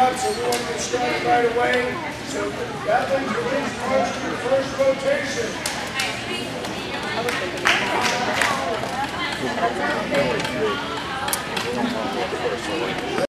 up so everyone gets started right away. So that brings the lead march to the first rotation.